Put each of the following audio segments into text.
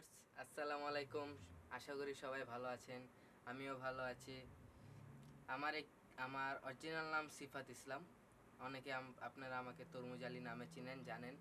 Viewers, আসসালামু আলাইকুম। আশা করি সবাই ভালো আছেন। আমিও ভালো আছি। আমার আমার অরিজিনাল নাম সিফাত ইসলাম। অনেকে আপনারা আমাকে তরমুজ আলী নামে চিনেন, জানেন।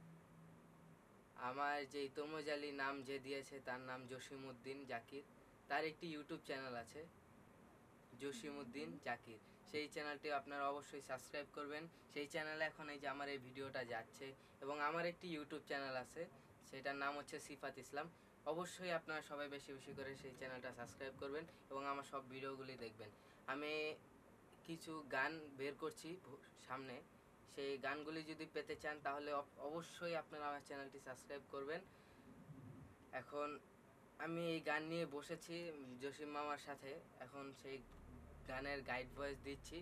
আমার যে তরমুজ আলী নাম যে দিয়েছে তার নাম জসিমউদ্দিন জাকির। তার একটি ইউটিউব চ্যানেল আছে, জসিমউদ্দিন জাকির। সেই চ্যানেলটি আপনারা অবশ্যই সাবস্ক্রাইব করবেন। সেই চ্যানেলে এখন এই যে আমার এই ভিডিওটা যাচ্ছে। এবং আমার একটি ইউটিউব চ্যানেল আছে, সেটার নাম হচ্ছে সিফাত ইসলাম। অবশ্যই আপনারা সবাই বেশি বেশি করে সেই চ্যানেলটা সাবস্ক্রাইব করবেন এবং আমার সব ভিডিওগুলি দেখবেন। আমি কিছু গান বের করছি সামনে, সেই গানগুলি যদি পেতে চান তাহলে অবশ্যই আপনারা আমার চ্যানেলটি সাবস্ক্রাইব করবেন। এখন আমি এই গান নিয়ে বসেছি জসিম মামার সাথে। এখন সেই গানের গাইড ভয়েস দিচ্ছি।